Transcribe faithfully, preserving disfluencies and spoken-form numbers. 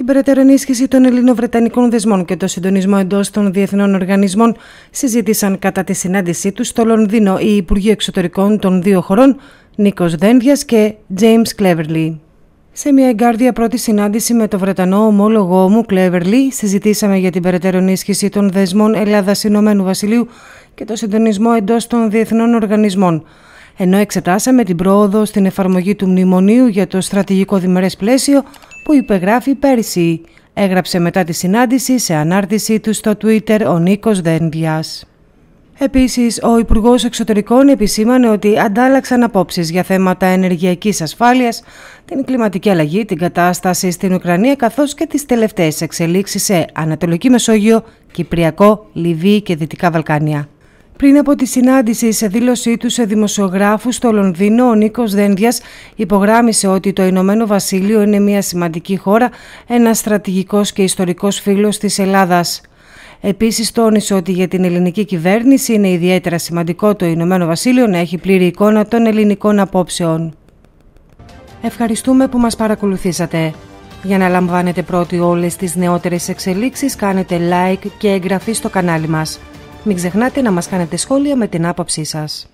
Την περαιτέρω ενίσχυση των ελληνοβρετανικών δεσμών και το συντονισμό εντός των διεθνών οργανισμών συζήτησαν κατά τη συνάντησή τους στο Λονδίνο οι Υπουργοί Εξωτερικών των δύο χωρών, Νίκος Δένδιας και James Cleverly. Σε μια εγκάρδια πρώτη συνάντηση με το Βρετανό ομόλογό μου, Cleverly, συζητήσαμε για την περαιτέρω ενίσχυση των δεσμών Ελλάδας-Ηνωμένου Βασιλείου και το συντονισμό εντός των διεθνών οργανισμών, ενώ εξετάσαμε την πρόοδο στην εφαρμογή του μνημονίου για το στρατηγικό διμερές πλαίσιο που υπεγράφει πέρυσι, έγραψε μετά τη συνάντηση σε ανάρτησή του στο Twitter ο Νίκος Δένδιας. Επίσης, ο Υπουργός Εξωτερικών επισήμανε ότι αντάλλαξαν απόψεις για θέματα ενεργειακής ασφάλειας, την κλιματική αλλαγή, την κατάσταση στην Ουκρανία καθώς και τις τελευταίες εξελίξεις σε Ανατολική Μεσόγειο, Κυπριακό, Λιβύη και Δυτικά Βαλκάνια. Πριν από τη συνάντηση, σε δήλωσή του σε δημοσιογράφους στο Λονδίνο, ο Νίκος Δένδιας υπογράμμισε ότι το Ηνωμένο Βασίλειο είναι μια σημαντική χώρα, ένας στρατηγικός και ιστορικός φίλος της Ελλάδας. Επίσης, τόνισε ότι για την ελληνική κυβέρνηση είναι ιδιαίτερα σημαντικό το Ηνωμένο Βασίλειο να έχει πλήρη εικόνα των ελληνικών απόψεων. Ευχαριστούμε που μας παρακολουθήσατε. Για να λαμβάνετε πρώτοι όλες τις νεότερες εξελίξεις, κάνετε like και εγγραφή στο κανάλι μας. Μην ξεχνάτε να μας κάνετε σχόλια με την άποψή σας.